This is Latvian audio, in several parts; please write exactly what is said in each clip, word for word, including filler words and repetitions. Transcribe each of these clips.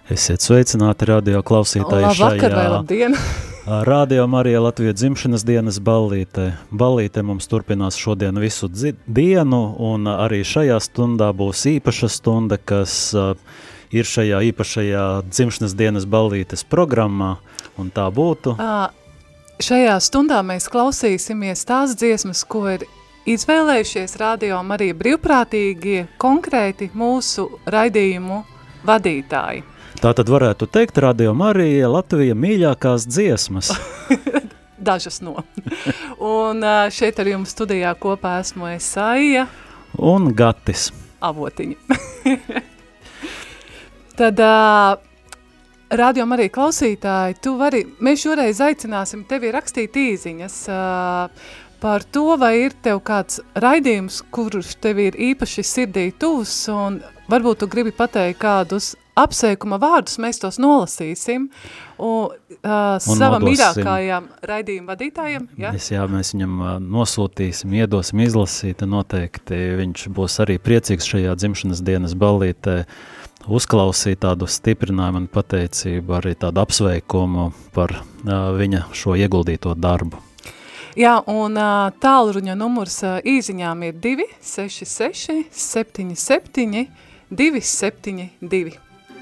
Esiet sveicināti radio klausītāji Labvakar vai labdien! Radio Marija Latvijas dzimšanas dienas ballītē. Ballīte mums turpinās šodien visu dienu, un arī šajā stundā būs īpaša stunda, kas uh, ir šajā īpašajā dzimšanas dienas ballītes programmā, un tā būtu. À, šajā stundā mēs klausīsimies tās dziesmas, ko ir izvēlējušies Radio Marija brīvprātīgie, konkrēti mūsu raidījumu vadītāji. Tā tad varētu teikt, Radio Marija Latvija mīļākās dziesmas. Dažas no. Un šeit ar jums studijā kopā esmu Esaija. Un Gatis. Avotiņi. Tad, uh, Radio Marija klausītāji, tu vari, mēs šoreiz aicināsim tevi rakstīt īziņas uh, par to, vai ir tev kāds raidījums, kurš tev ir īpaši sirdī tuvs, un varbūt tu gribi pateikt kādus apsveikuma vārdus, mēs tos nolasīsim, un, uh, un savam mīļākajām raidījuma vadītājiem. Ja? Mēs, jā, mēs viņam uh, nosūtīsim, iedosim izlasīt, un noteikti viņš būs arī priecīgs šajā dzimšanas dienas ballītē uzklausīt tādu stiprinājumu un pateicību, arī tādu apsveikumu par uh, viņa šo ieguldīto darbu. Jā, un uh, tālruņa numurs uh, īziņām ir divi seši seši septiņi septiņi divi septiņi divi.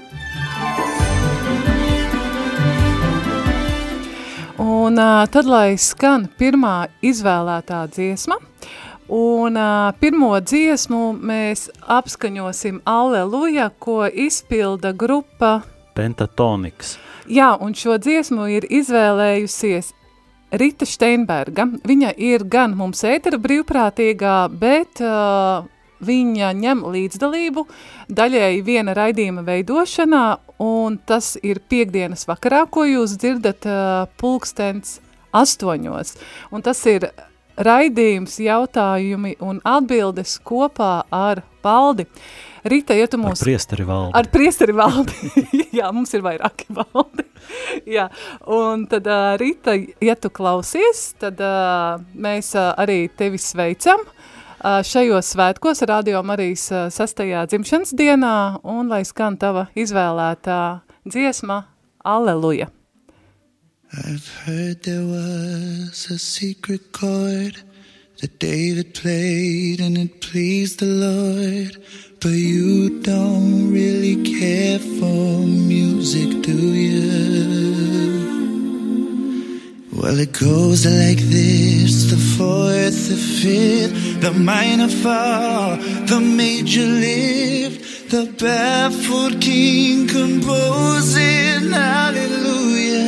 Un uh, tad, lai skan pirmā izvēlētā dziesma, un uh, pirmo dziesmu mēs apskaņosim Alleluja, ko izpilda grupa Pentatoniks. Jā, un šo dziesmu ir izvēlējusies Rita Steinberga. Viņa ir gan mums ētera brīvprātīgā, bet uh, viņa ņem līdzdalību daļēji viena raidījuma veidošanā, un tas ir piekdienas vakarā, ko jūs dzirdat uh, pulkstens astoņos. Un tas ir raidījums, jautājumi un atbildes kopā ar Valdi. Rita, ja tu mūs... Ar priesteri Valdi. Ar priesteri Valdi. Jā, mums ir vairāki Valdi. Jā, un tad, uh, Rita, ja tu klausies, tad uh, mēs uh, arī tevi sveicam uh, šajos svētkos Radio Marijas uh, sastajā dzimšanas dienā, un lai skan tava izvēlētā dziesma Alleluja. I've heard there was a secret chord that David played and it pleased the Lord, but you don't really care for music, do you? Well, it goes like this, the fourth, the fifth, the minor fall, the major lift, the baffled king composing hallelujah,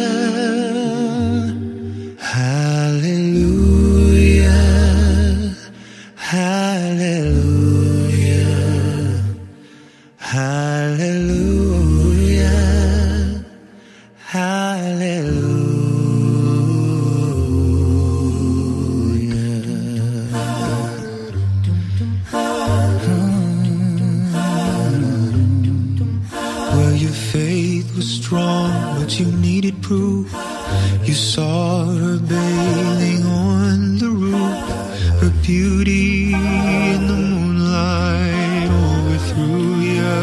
hallelujah, hallelujah, hallelujah, hallelujah. Well, your faith was strong, but you needed proof. You saw her bathing on the roof, her beauty in the moonlight overthrew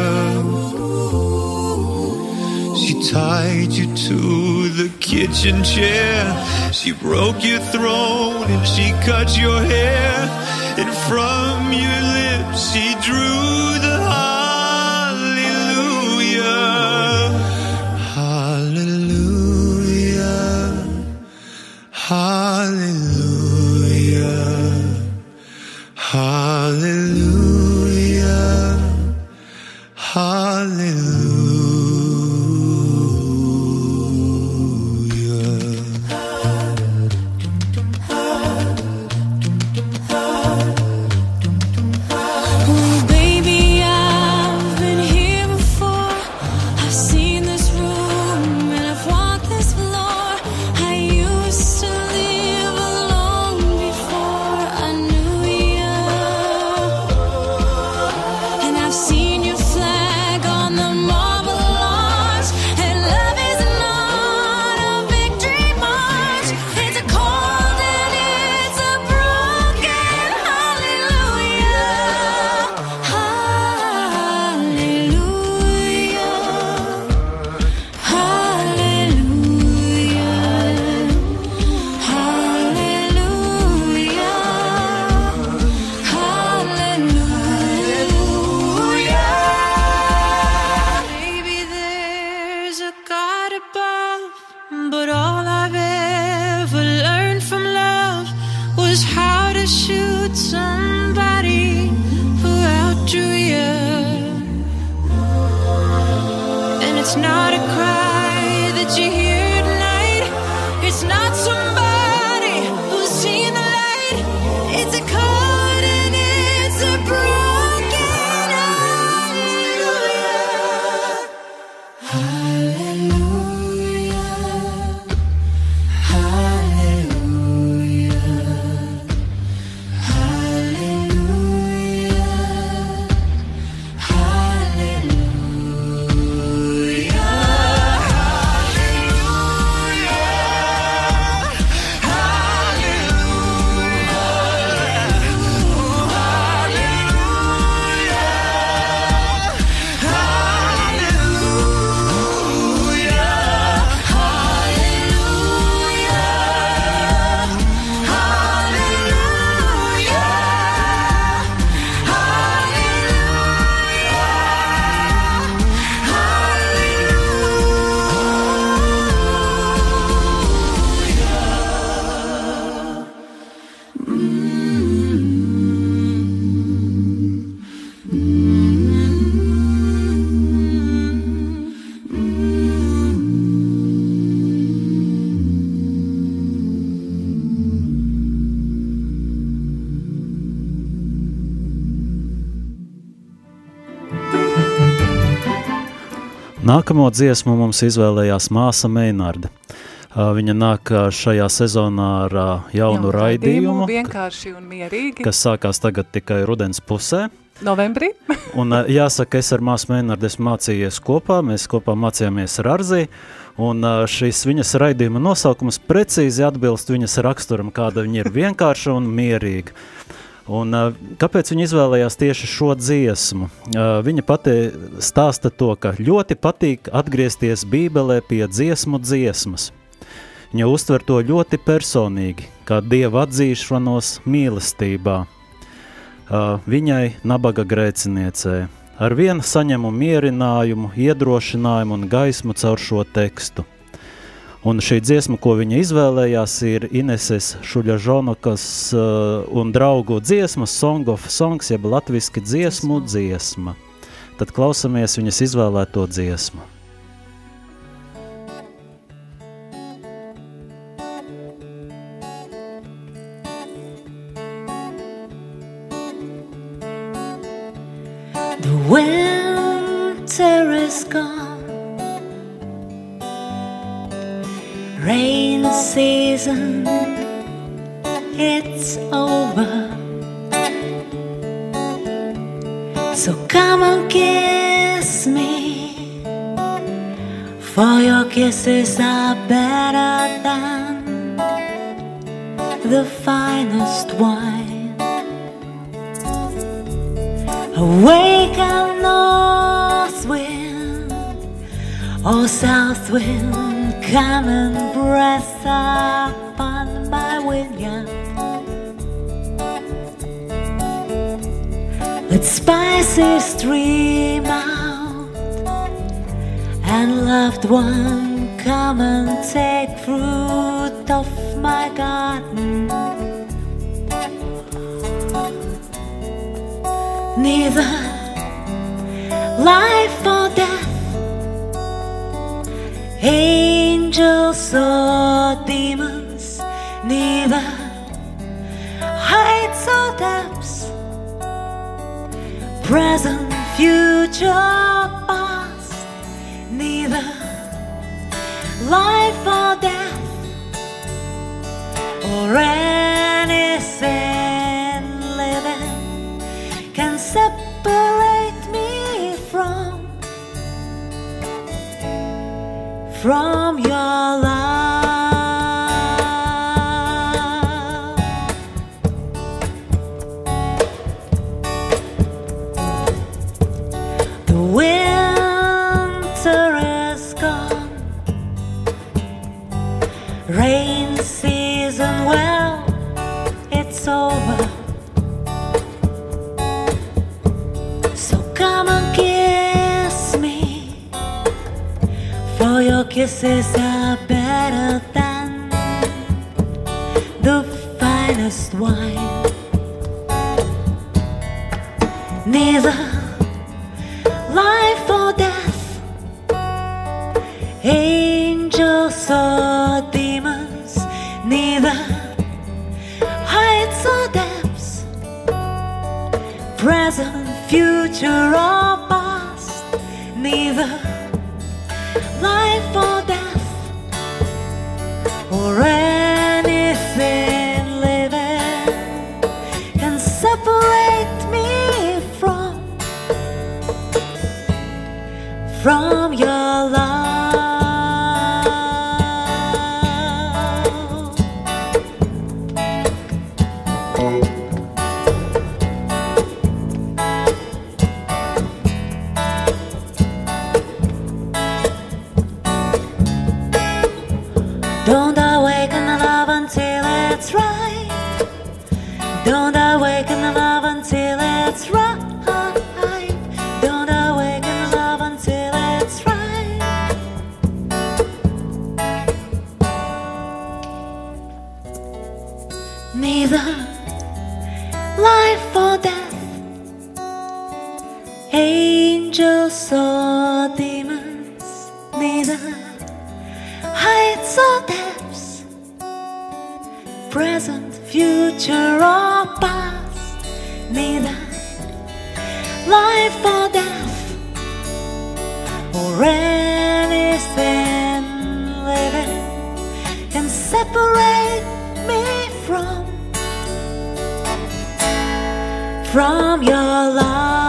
you. She tied you to the kitchen chair, she broke your throne and she cut your hair, and from your lips she drew the hallelujah, hallelujah, hallelujah, hallelujah, hallelujah. Oh, baby. not a cry that you hear tonight. It's not somebody who's seen the light. It's a chord and it's a broken hallelujah. Hallelujah. Hallelujah. Hallelujah. Nākamo dziesmu mums izvēlējās māsa Meinarde. Viņa nāk šajā sezonā ar jaunu raidījumu, vienkārši un mierīgi, kas sākās tagad tikai rudens pusē. Novembrī. Un jāsaka, es ar māsu Meinardi esmu mācījies kopā, mēs kopā mācījāmies ar Arzī, un šis viņas raidījuma nosaukums precīzi atbilst viņas raksturam, kāda viņa ir vienkārša un mierīga. Un kāpēc viņa izvēlējās tieši šo dziesmu? Viņa pati stāsta to, ka ļoti patīk atgriezties Bībelē pie dziesmu dziesmas. Viņa uztver to ļoti personīgi, kā Dieva atzīšanos mīlestībā. Viņai, nabaga grēciniecei, ar vienu saņemu mierinājumu, iedrošinājumu un gaismu caur šo tekstu. Un šī dziesma, ko viņa izvēlējās, ir Ineses Šuļažonokas uh, un draugu dziesma Song of Songs, jeb latviski dziesmu dziesma. Tad klausamies viņas izvēlēto dziesmu. The winter is gone. Rain season, it's over. So come and kiss me, for your kisses are better than the finest wine. Awaken north wind, oh south wind, come and breath upon my vineyard. Let spices stream out, and loved one, come and take fruit of my garden. Neither life or death, angels or demons, neither heights or depths, present, future, past, neither life or death, or anything living can separate me from from your love. The winter is gone, rain season, well, it's over. So come and kiss me, for your kisses are better than the finest wine. Neither life or death, future or past, neither life or death or anything living can separate me from from your love. Don't awaken the love until it's right. Don't awaken the love until it's right. Don't awaken the love until it's right. Neither life or death, angels or demons, neither heights or depths, present, future or past, neither life or death or anything living can separate me from from your love.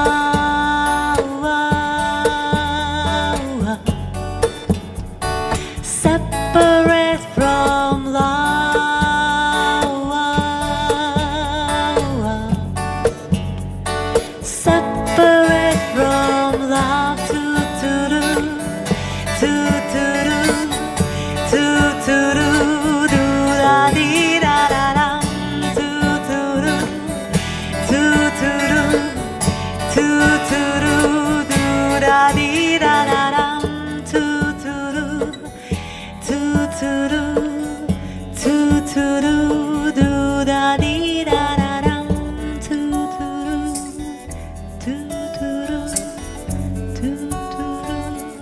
Separate from love. Separate from love. To to do, to to do, to to do, do da dee da da da. To to do, to to do, to to do, do da dee da da da. To to do. To to do, to to do, do da dee da da dum. To to do, to to do, to to do.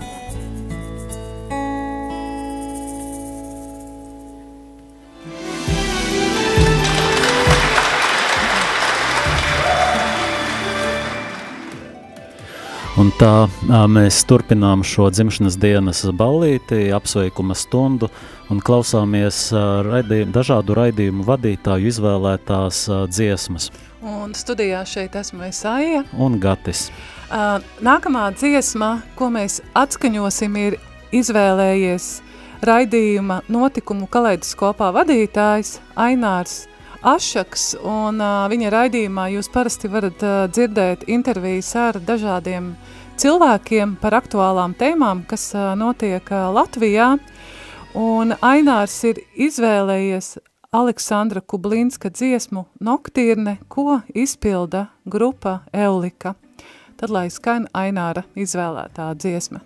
Un tā mēs turpinām šo dzimšanas dienas ballīti, apsveikuma stundu un klausāmies raidījumu, dažādu raidījumu vadītāju izvēlētās dziesmas. Un studijā šeit esmu es Aija. Un Gatis. Nākamā dziesma, ko mēs atskaņosim, ir izvēlējies raidījuma notikumu kaleidoskopā vadītājs Ainārs Ašaks, un uh, viņa raidījumā jūs parasti varat uh, dzirdēt intervijas ar dažādiem cilvēkiem par aktuālām tēmām, kas uh, notiek uh, Latvijā, un Ainārs ir izvēlējies Aleksandra Kublinska dziesmu Noktirne, ko izpilda grupa Eulika. Tad lai skan Aināra izvēlētā dziesma.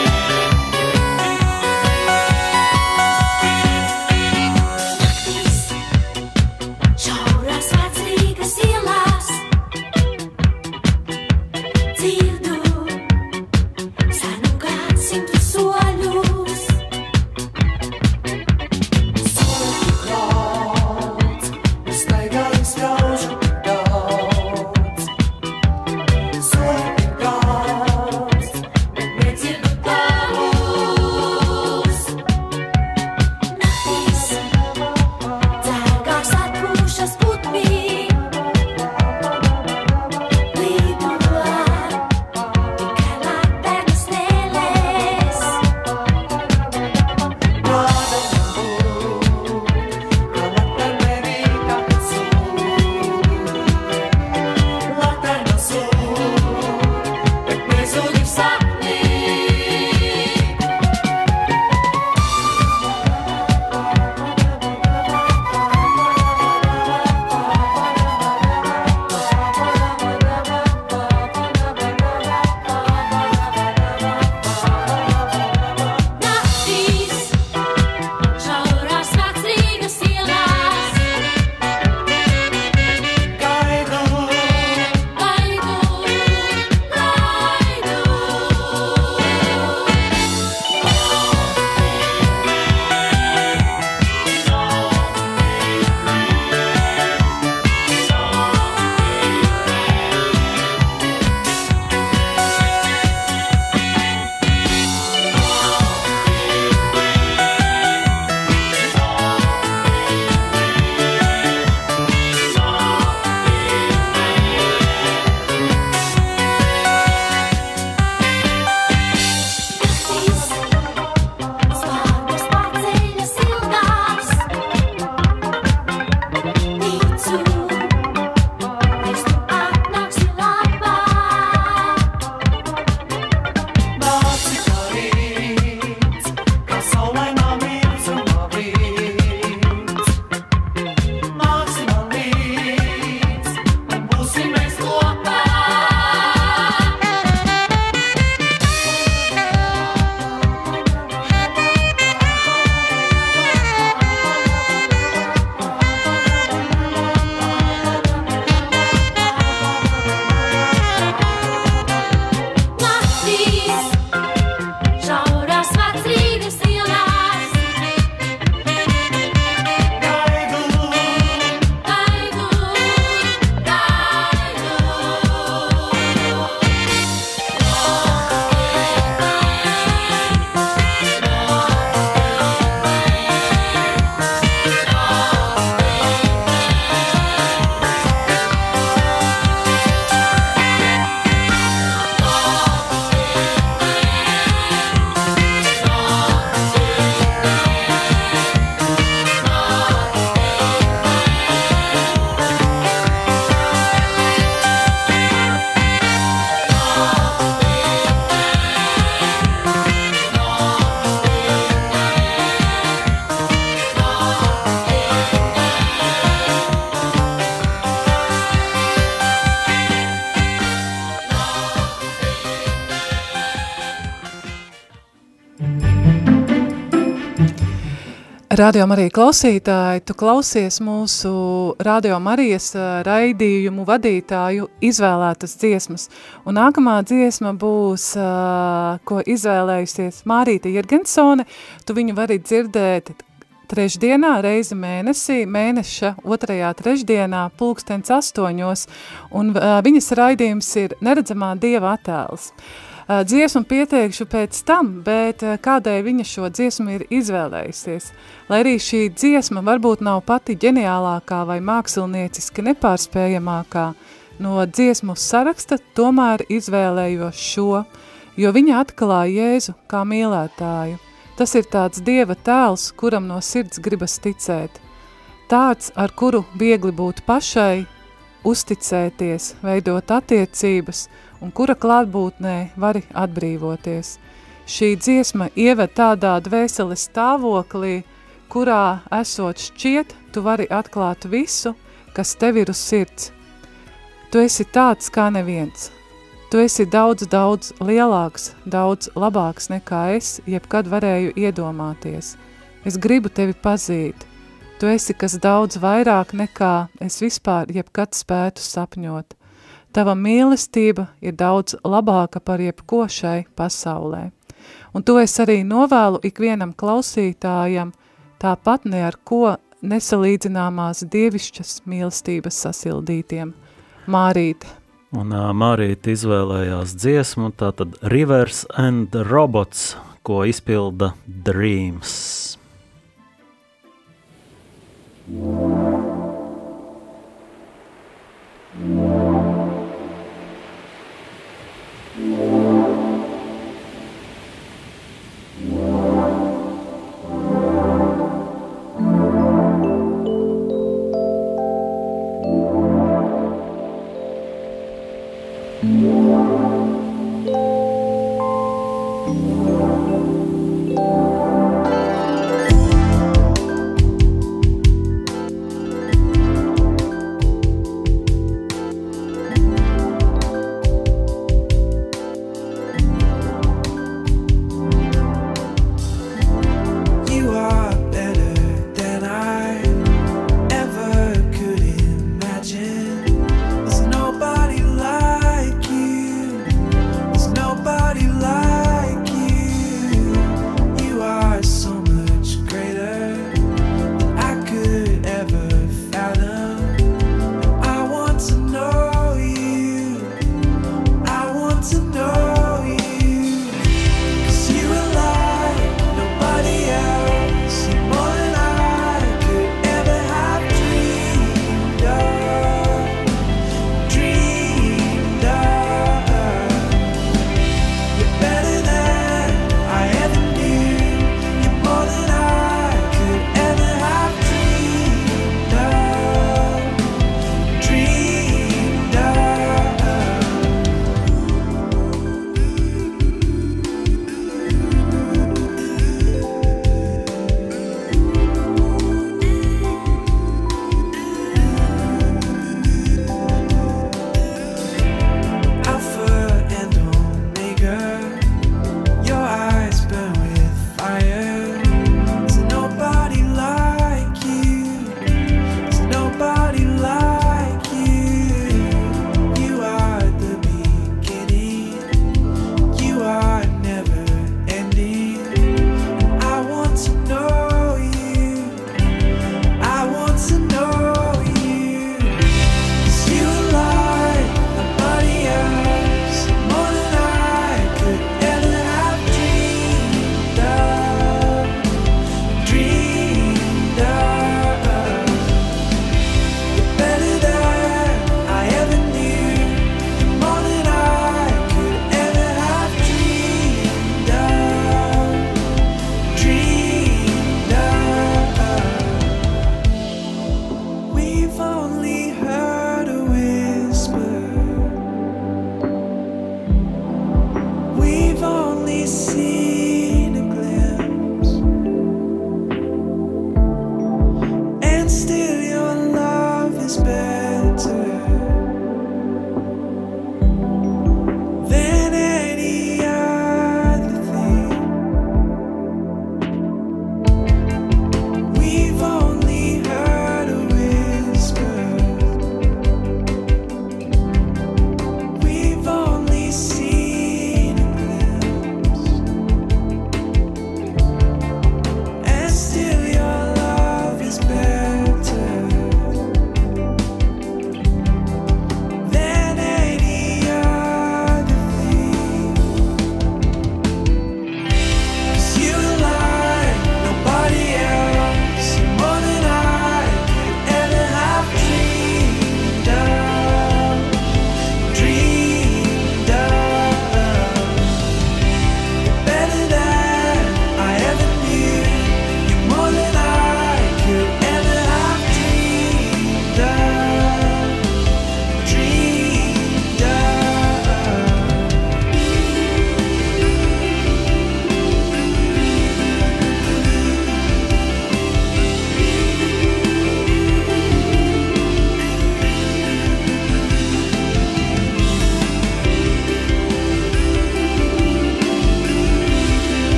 Stop. Radio Marija klausītāji, tu klausies mūsu Radio Marijas raidījumu vadītāju izvēlētas dziesmas. Un nākamā dziesma būs, ko izvēlējusies Mārīta Jirgensone. Tu viņu vari dzirdēt trešdienā, reizi mēnesī, mēneša otrajā trešdienā, pulkstens astoņos. Un viņas raidījums ir Neredzamā Dieva attēls. Dziesmu pieteikšu pēc tam, bet kādēļ viņa šo dziesmu ir izvēlējusies. Lai arī šī dziesma varbūt nav pati ģeniālākā vai mākslinieciski nepārspējamākā no dziesmu saraksta, tomēr izvēlējos šo, jo viņa atklāja Jēzu kā mīlētāju. Tas ir tāds Dieva tēls, kuram no sirds gribas ticēt. Tāds, ar kuru viegli būt pašai, uzticēties, veidot attiecības, un kura klātbūtnē vari atbrīvoties. Šī dziesma ieved tādā dvēseles stāvoklī, kurā esot šķiet, tu vari atklāt visu, kas tev ir uz sirds. Tu esi tāds kā neviens. Tu esi daudz, daudz lielāks, daudz labāks nekā es jebkad varēju iedomāties. Es gribu tevi pazīt. Tu esi kas daudz vairāk nekā es vispār jebkad spētu sapņot. Tava mīlestība ir daudz labāka par jebko šai pasaulē. Un to es arī novēlu ikvienam klausītājam, tāpat ne ar ko nesalīdzināmās dievišķas mīlestības sasildītiem. Mārīte. Un uh, Mārīte izvēlējās dziesmu, tātad Rivers and Robots, ko izpilda Dreams.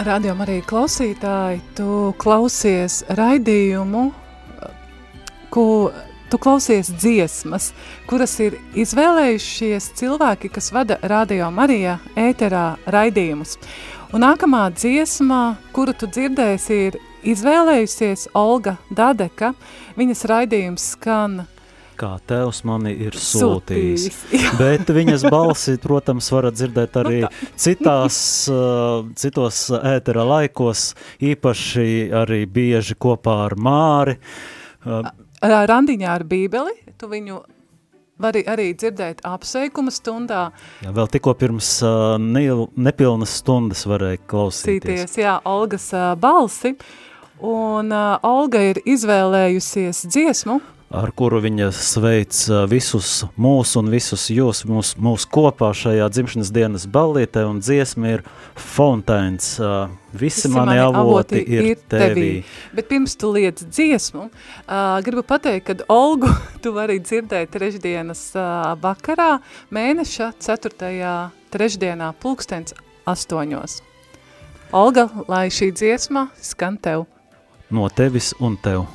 Radio Marija klausītāji, tu klausies raidījumu, ko tu klausies dziesmas, kuras ir izvēlējušies cilvēki, kas vada Radio Marija ēterā raidījumus. Un nākamā dziesma, kuru tu dzirdēsi, ir izvēlējusies Olga Dadeka. Viņas raidījums skan Kā Tevs mani ir sūtījis. Sūtījis, Bet viņas balsi, protams, varat dzirdēt arī citās, uh, citos ētera laikos, īpaši arī bieži kopā ar Māri. Uh, Randiņā ar Bībeli, tu viņu vari arī dzirdēt apsveikuma stundā. Jā, vēl tikko pirms uh, ne, nepilnas stundas varēja klausīties. Cīties, jā, Olgas uh, balsi. Un uh, Olga ir izvēlējusies dziesmu, ar kuru viņa sveic visus mūs un visus jūs, mūs, mūs kopā šajā dzimšanas dienas ballītē, un dziesma ir Fontains. Visi, Visi mani avoti ir, ir tevī. tevī. Bet pirms tu liec dziesmu, uh, gribu pateikt, kad Olgu tu vari dzirdēt trešdienas uh, vakarā, mēneša ceturtajā trešdienā pulkstens astoņos. Olga, lai šī dziesma skan tev. No tevis un tev.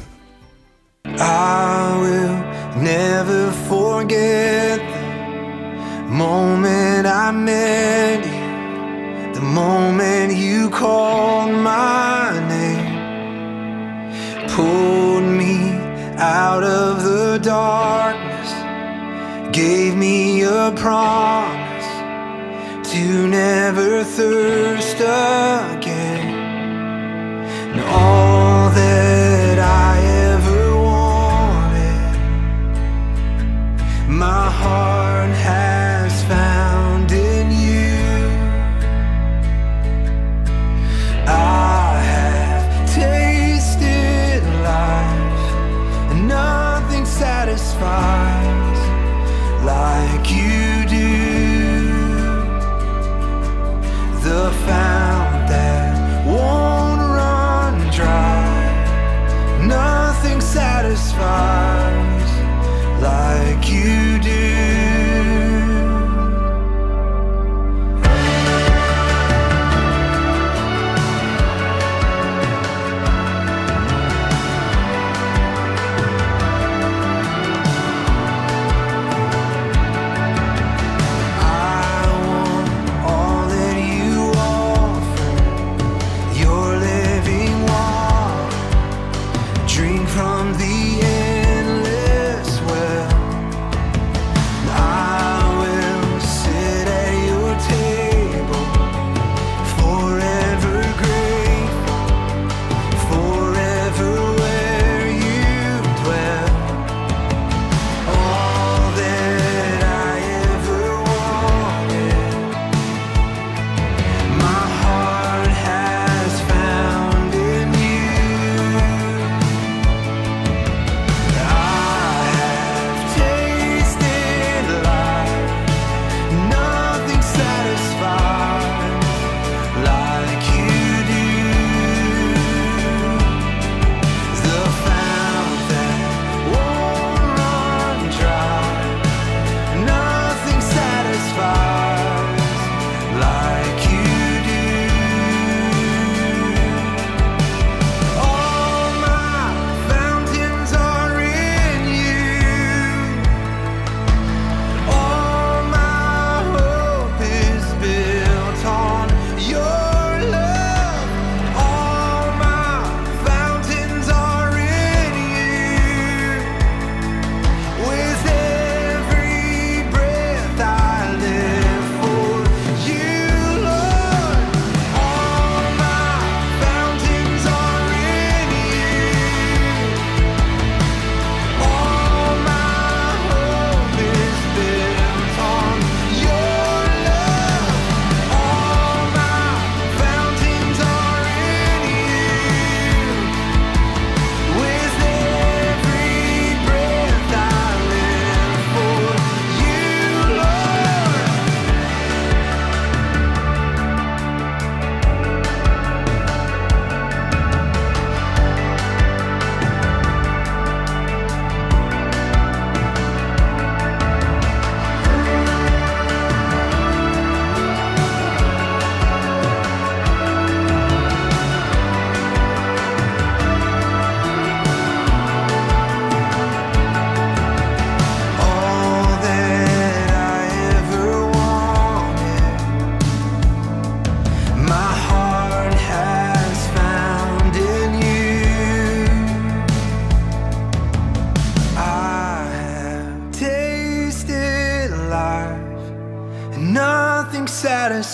I will never forget the moment I met you, the moment you called my name, pulled me out of the darkness, gave me a promise to never thirst again. And all that I ever my heart has found in you. I have tasted life, and nothing satisfies like you do. The fount that won't run dry.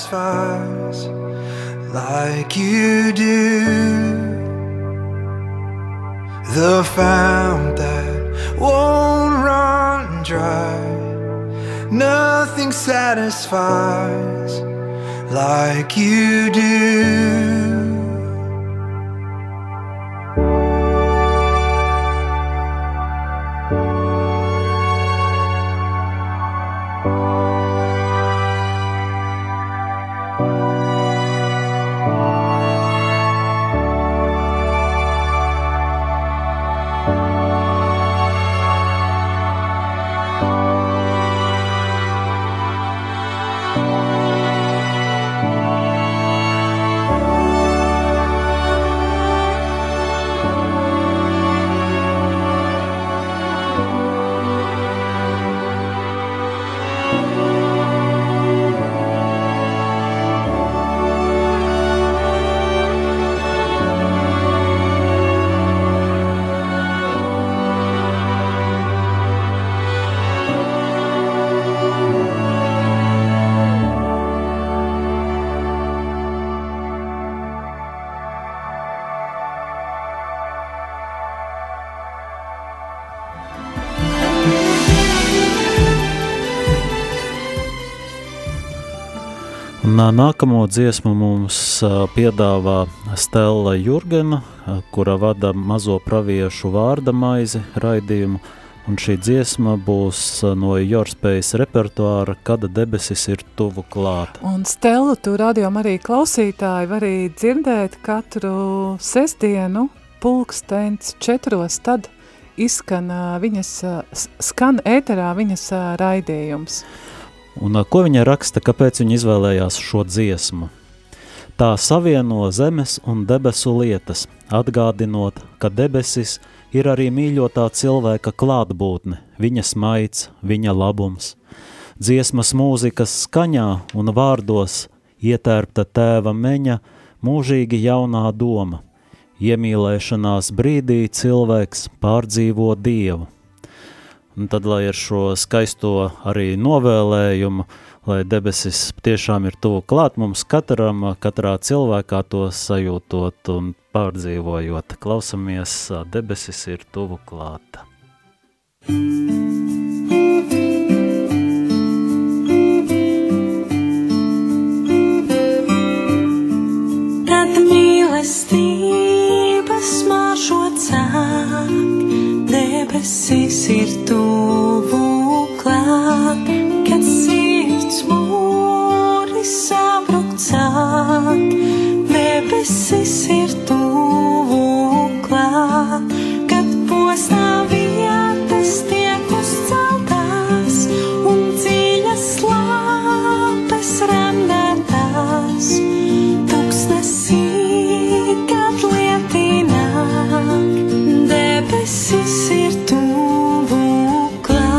satisfies like you do. The fount that won't run dry. Nothing satisfies like you do. Un nākamo dziesmu mums piedāvā Stella Jurgena, kura vada Mazo praviešu vārda maizi raidījumu, un šī dziesma būs no Jorspējas repertuāra Kad debesis ir tuvu klāt. Un Stellu tu radiom arī klausītāji var arī dzirdēt katru sestdienu pulkstens četros, tad izskan viņas, skan ēterā viņas raidījums. Un ko viņa raksta, kāpēc viņa izvēlējās šo dziesmu? Tā savieno zemes un debesu lietas, atgādinot, ka debesis ir arī mīļotā cilvēka klātbūtne, viņa smaids, viņa labums. Dziesmas mūzikas skaņā un vārdos ietērpta tēva meņa mūžīgi jaunā doma. Iemīlēšanās brīdī cilvēks pārdzīvo Dievu. Un tad, lai ar šo skaisto arī novēlējumu, lai debesis tiešām ir tuvu klāt mums katram, katrā cilvēkā to sajūtot un pārdzīvojot. Klausamies, debesis ir tuvu klāt. Kad mīlestība smaržo cāk, debesis ir tuvu klāt, kad sirds mūri sabruk cāk, debesis ir tuvu klāt, kad postā vietas tiek uzceltās un dziļas lāpes remdētās, tuksnesī, kad lietināk, debesis ir tuvu klāt.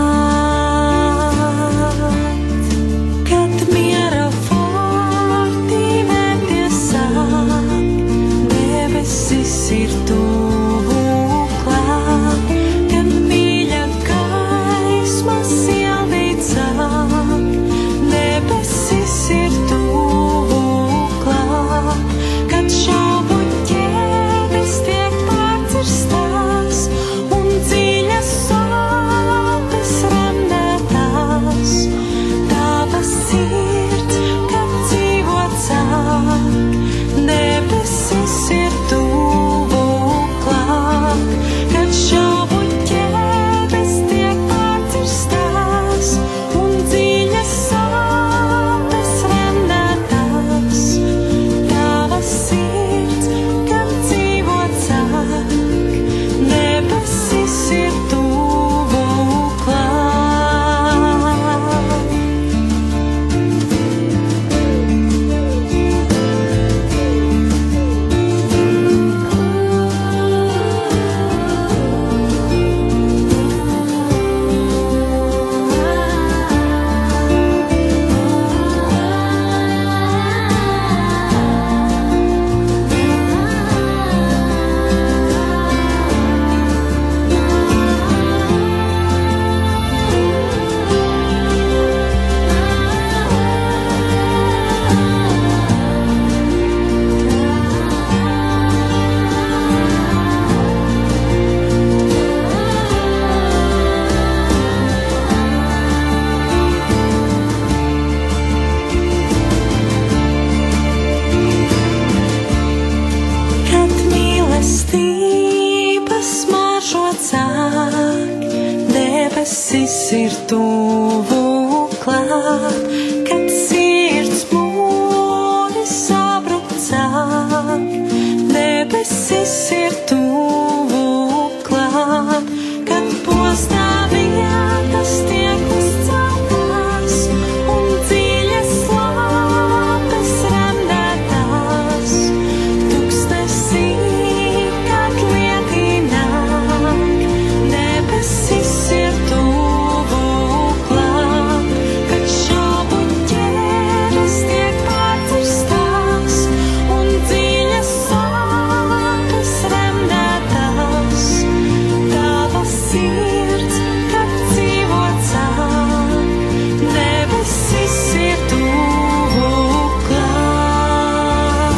debesis ir tuvu klāt, kad sirds mūri sabrucā. Debesis ir tuvu klāt, kad postā vietas tiek uzceltās un dziļas lāpes remdētās. Tuksnesī, kad lieti nāk, debesis ir tuvu klāt, kad šaubu ķēdes tiek pārcirstās un dziļas lāpes remdētās. Tava sirds, kad dzīvo caur, debesis ir tuvu klāt.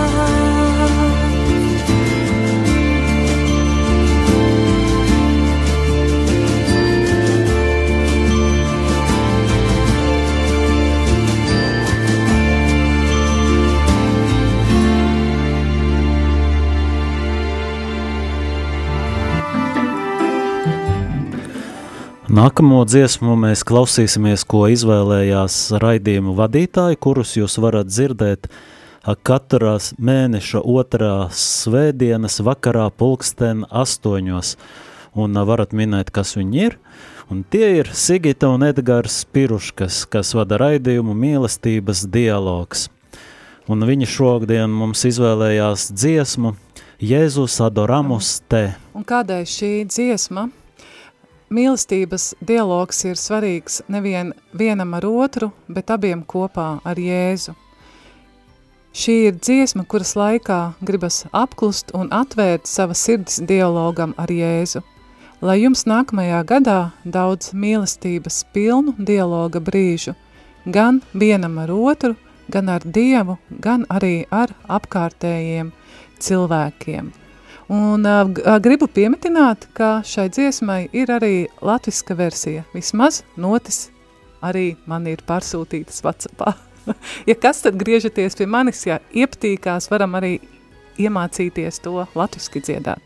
Nākamo dziesmu mēs klausīsimies, ko izvēlējās raidījumu vadītāji, kurus jūs varat dzirdēt katrās mēneša otrās svētdienas vakarā pulksten astoņos. Un varat minēt, kas viņi ir. Un tie ir Sigita un Edgars Piruškas, kas vada raidījumu Mīlestības dialogs. Un viņi šodien mums izvēlējās dziesmu Jēzus adoramus te. Un kādēļ šī dziesma? Mīlestības dialogs ir svarīgs nevien vienam ar otru, bet abiem kopā ar Jēzu. Šī ir dziesma, kuras laikā gribas apklust un atvērt savas sirds dialogam ar Jēzu. Lai jums nākamajā gadā daudz mīlestības pilnu dialoga brīžu, gan vienam ar otru, gan ar Dievu, gan arī ar apkārtējiem cilvēkiem. Un uh, gribu piemetināt, ka šai dziesmai ir arī latviska versija. Vismaz notis arī man ir pārsūtītas WhatsAppā. Ja kas, tad griežaties pie manis, ja iepatīkās, varam arī iemācīties to latviski dziedāt.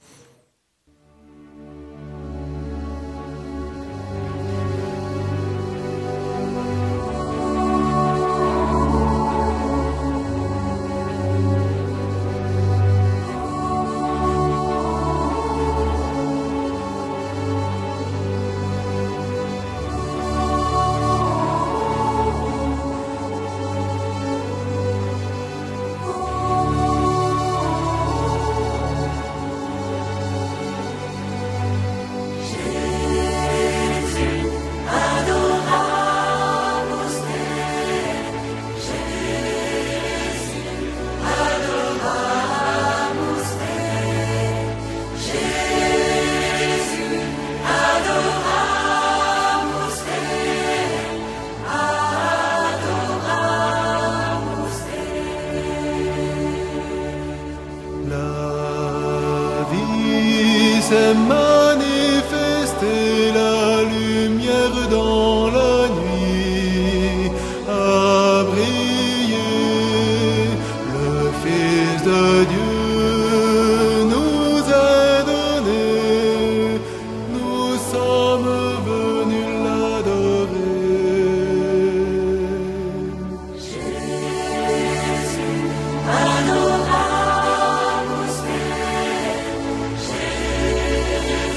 s'est manifestée la lumière dans la nuit, a brillé le Fils de Dieu nous a donné, nous sommes venus l'adorer. Jésus, adoramus te, Jésus.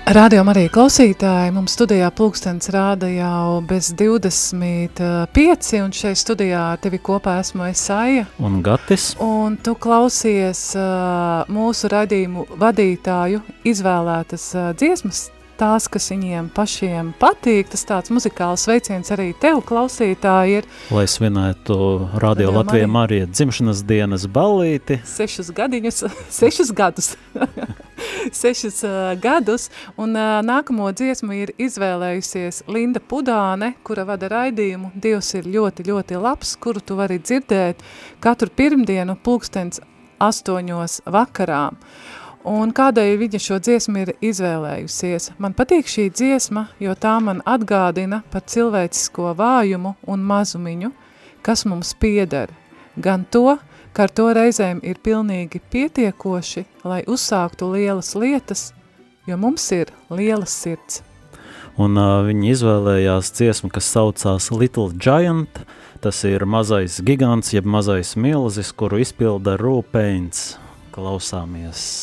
Radio Marija klausītāji, mums studijā pulkstens rāda jau bez divdesmit pieci, un šeit studijā ar tevi kopā esmu es Aija. Un Gatis. Un tu klausies uh, mūsu raidījumu vadītāju izvēlētas uh, dziesmas, tās, kas viņiem pašiem patīk, tas tāds muzikāls veiciens arī tev, klausītāji, ir. Lai svinētu Radio Latvija Marija dzimšanas dienas ballīti. Sešus gadiņus, sešus gadus, sešus uh, gadus, un uh, nākamo dziesmu ir izvēlējusies Linda Pudāne, kura vada raidījumu Dievs ir ļoti, ļoti labs, kuru tu vari dzirdēt katru pirmdienu pulkstens astoņos vakarā. Un kādēļ viņa šo dziesmu ir izvēlējusies? Man patīk šī dziesma, jo tā man atgādina par cilvēcisko vājumu un mazumiņu, kas mums pieder. Gan to, ka ar to reizēm ir pilnīgi pietiekoši, lai uzsāktu lielas lietas, jo mums ir lielas sirds. Un uh, viņi izvēlējās dziesmu, kas saucās Little Giant. Tas ir mazais gigants, jeb mazais milzis, kuru izpilda Rū Peins. Klausāmies.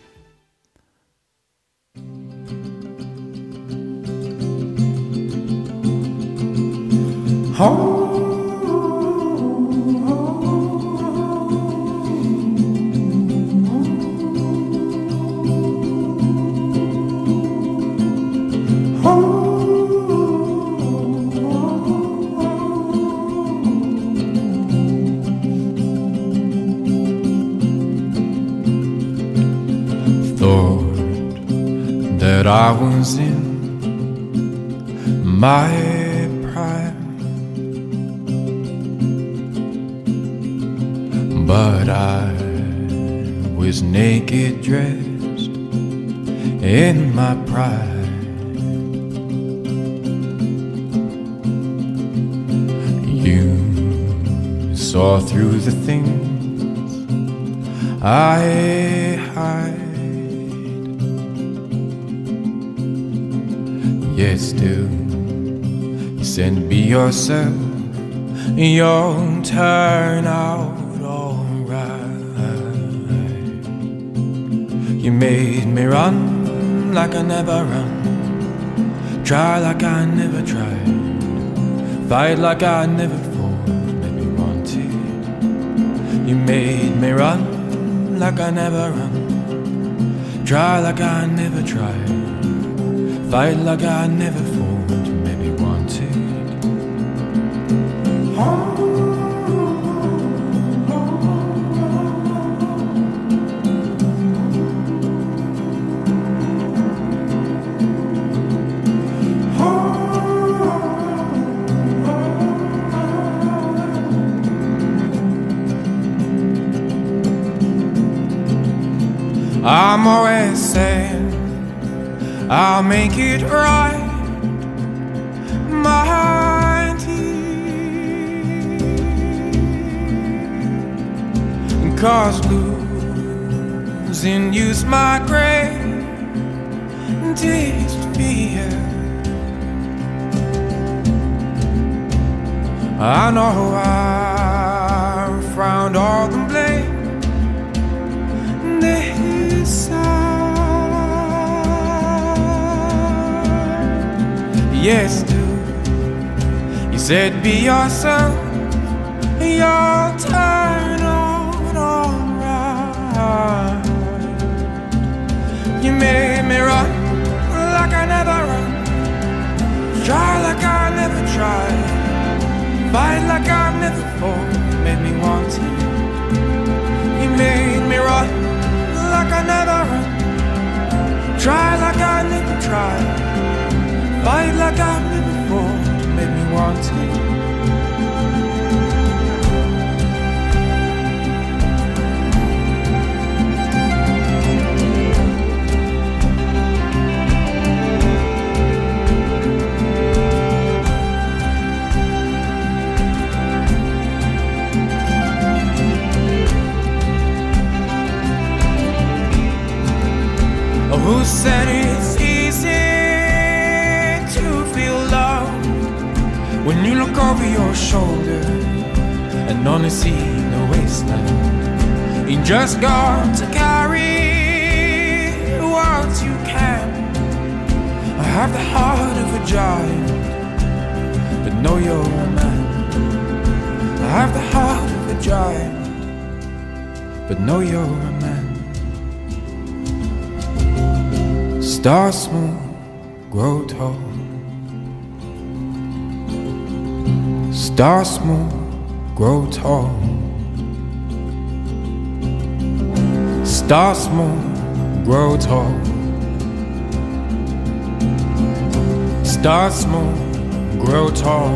Thought that I was in my prime, but I was naked, dressed in my pride. You saw through the things I hide. Yet still, you said be yourself, you'll turn out alright. You made me run like I never run, try like I never tried, fight like I never fought, maybe wanted. You made me run like I never run, try like I never tried, fight like I never fought, maybe wanted. I'm always saying I'll make it right, my dear. Cause losing you's my greatest fear. I know I found all the blame this side. Yes, dude, you said be yourself, you'll turn out alright. You made me run like I never run, try like I never tried, fight like I never fought, made me want to. You made me run like I never run, try like I never tried, fight like I never fought, made me want to. Who said it's easy to feel love when you look over your shoulder and only see the wasteland? You just got to carry what you can have the heart of a giant, but know you're a man. I have the heart of a giant, but know you're a man. Start small, grow tall. Start small, grow tall. Start small, grow tall. Start small, grow tall.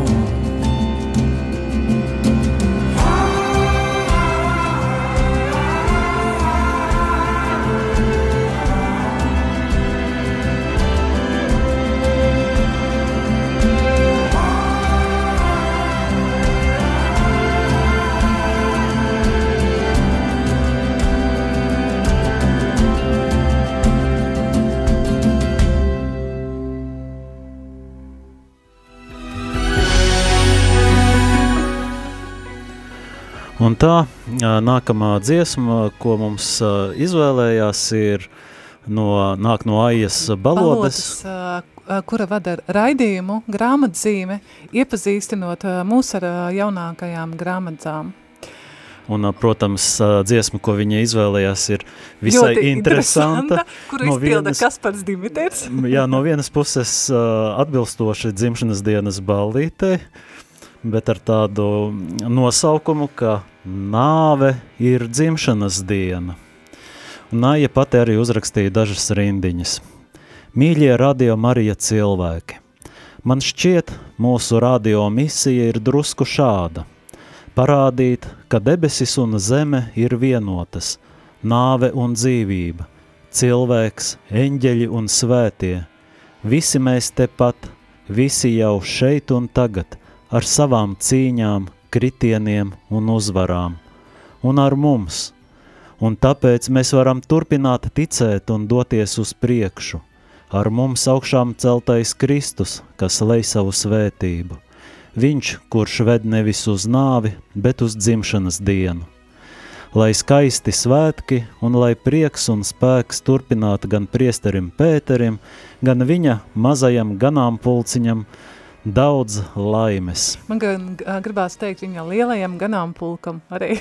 Un tā nākamā dziesma, ko mums izvēlējās, ir no, nāk no Aijas Balodes. Balodes, kura vada raidījumu grāmatzīme, iepazīstinot mūs ar jaunākajām grāmatzām. Un, protams, dziesma, ko viņa izvēlējās, ir visai ļoti interesanta. Kuru no izpilda vienas, Kaspars Dimiters. Jā, no vienas puses atbilstoši dzimšanas dienas ballītei, bet ar tādu nosaukumu, ka nāve ir dzimšanas diena. Un Aija pati arī uzrakstīja dažas rindiņas. Mīļie Radio Marija cilvēki, man šķiet, mūsu radio misija ir drusku šāda. Parādīt, ka debesis un zeme ir vienotas, nāve un dzīvība, cilvēks, eņģeļi un svētie. Visi mēs tepat, visi jau šeit un tagad, ar savām cīņām, kritieniem un uzvarām. Un ar mums. Un tāpēc mēs varam turpināt ticēt un doties uz priekšu. Ar mums augšām celtais Kristus, kas lej savu svētību. Viņš, kurš ved nevis uz nāvi, bet uz dzimšanas dienu. Lai skaisti svētki un lai prieks un spēks turpinātu gan priesterim Pēterim, gan viņa mazajam ganāmpulciņam daudz laimes. Man gan gribās teikt viņa lielajam ganāmpulkam arī.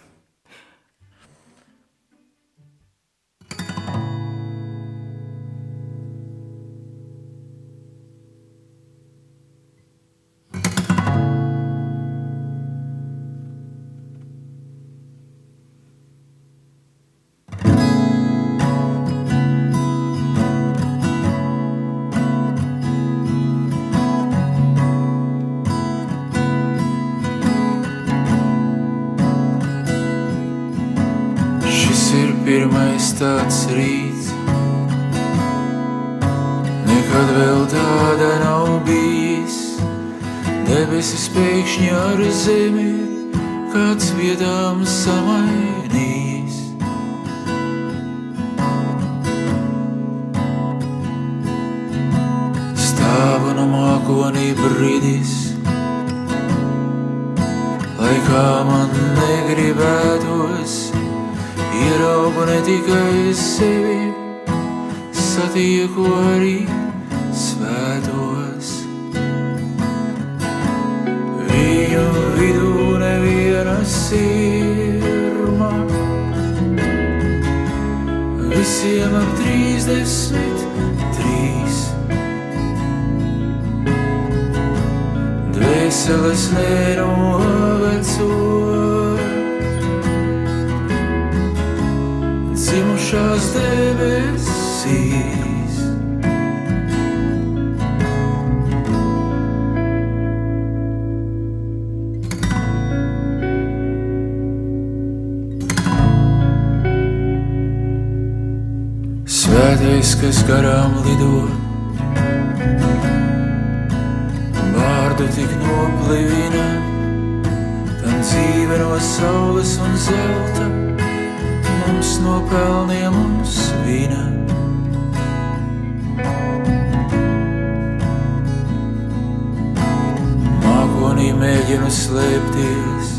Pirmais tāds rīts, nekad vēl tāda nav bijis. Debesis pēkšņi ar zemi kāds viedām samainījis. Stāvu no mākonī brīdis, lai kā man negribētos, ieraugu ne tikai sevi, satieku arī svētos. Viņu vidū neviena sirma, visiem ap trīsdesmit trīs. Dvēseles nenoveco, dzimušās debesīs. Svētais, kas garām lido, vārdu tik noplivina, tam dzīve no saules un zelta, mums no pelniem un svina. Mākonī mēģinu slēpties,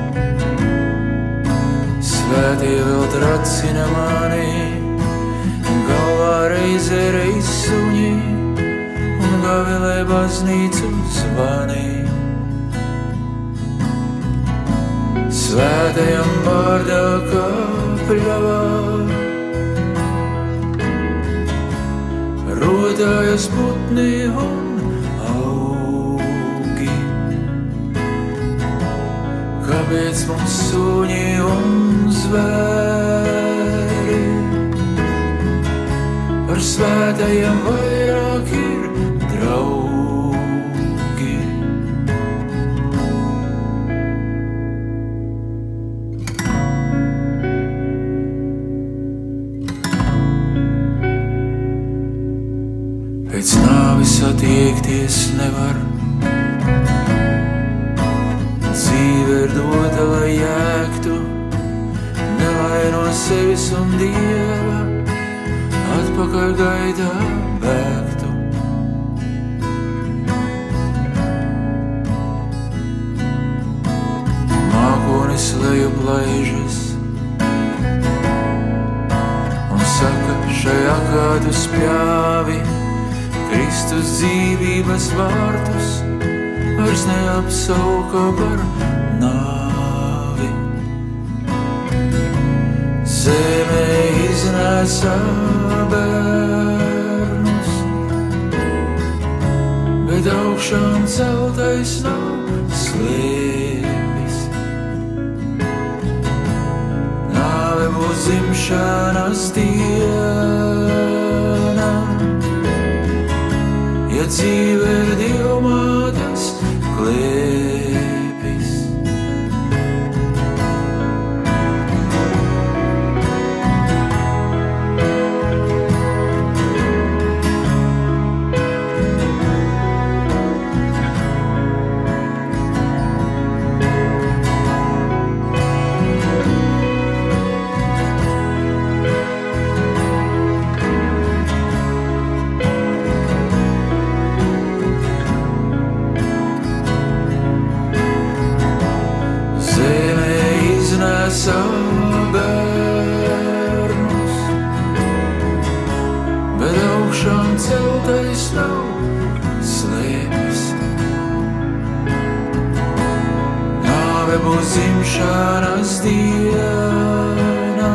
svētie vēl tracina mani, galvā reize reiz suņi, gavilē baznīcu zvanī. Svētajam vārdā kāpļavā rodājas putni un augi. Kāpēc mums suņi un zvēri par svētajiem vairāk ir draugi? Pēc nāvis attiekties nevar, dzīve ir dota, lai jēgtu, nelai no sevis un Dieva atpakaļ gaidā bēgtu. Mākonis lejup laižas un saka šajā kādu spļāvi, Kristus dzīvības vārtus vairs neapsauka par nāvi. Zeme iznēsā bērnus, bet augšām celtais nav slēpis. Nāve būs dzimšanas diena, ja dzīve ir Dievmātes klēpis. Bērnus, bet augšām celtais nav slēpis. Nāve būs dzimšanas diena,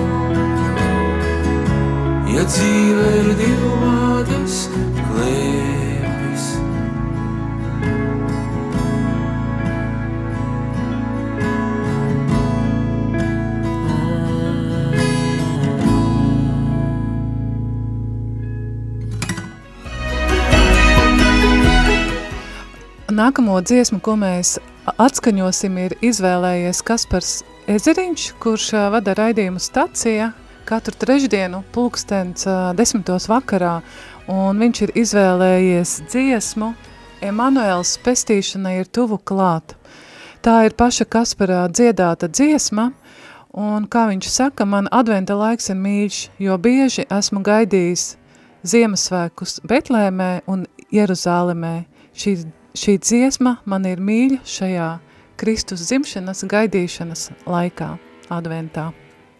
ja dzīve ir Dievmātes klēpis. Nākamo dziesmu, ko mēs atskaņosim, ir izvēlējies Kaspars Ezeriņš, kurš vada raidījumu Stacija katru trešdienu pulkstens desmitos vakarā, un viņš ir izvēlējies dziesmu Emanuēls pestīšana ir tuvu klāt. Tā ir paša Kaspara dziedāta dziesma, un, kā viņš saka, man adventa laiks ir mīļš, jo bieži esmu gaidījis Ziemassvētkus Betlēmē un Jeruzālemē. Šī Šī dziesma man ir mīļa šajā Kristus dzimšanas gaidīšanas laikā, adventā.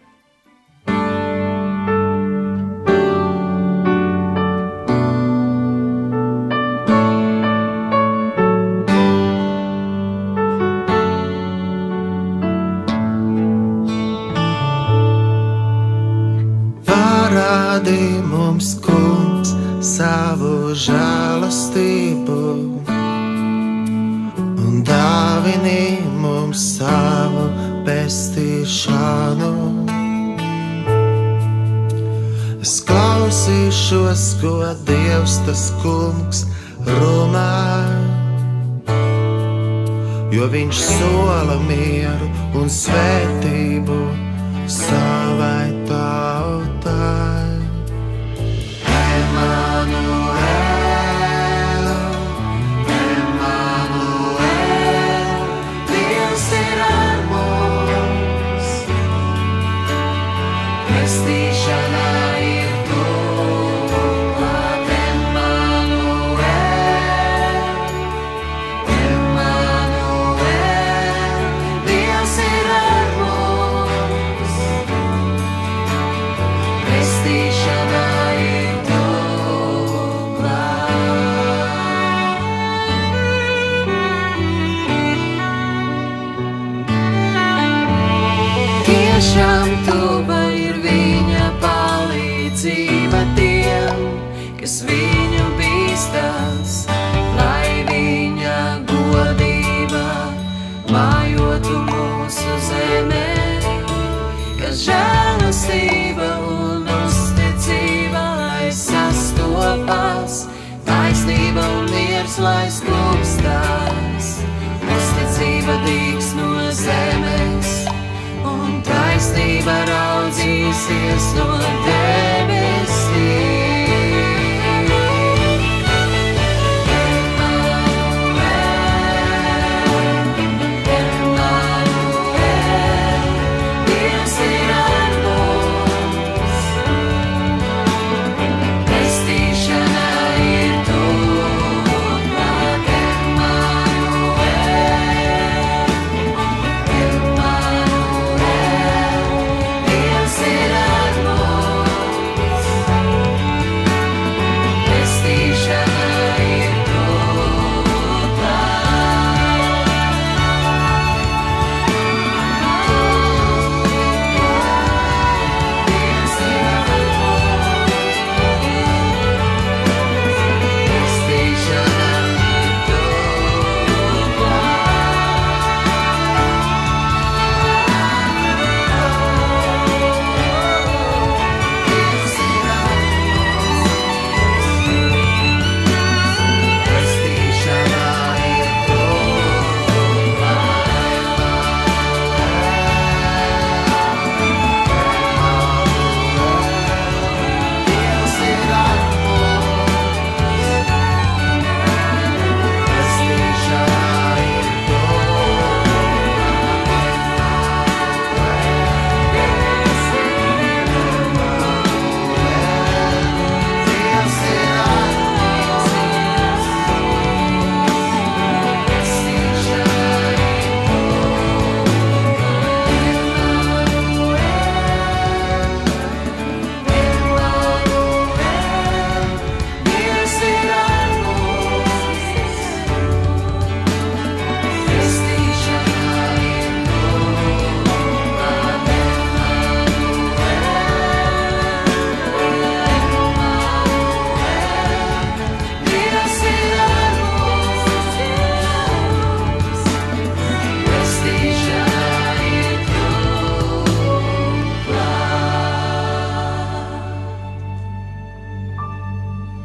Parādi mums, Kungs, savu žēlastību, dāvini mums savu pestīšanu. Es klausīšos, ko Dievs tas Kungs runā, jo viņš sola mieru un svētību savai tautai. Pestīšana ir tuvu klāt. kungs, lai skūpstās, uzticība dīgs no zemes, un taisnība raudzīsies no debesīm.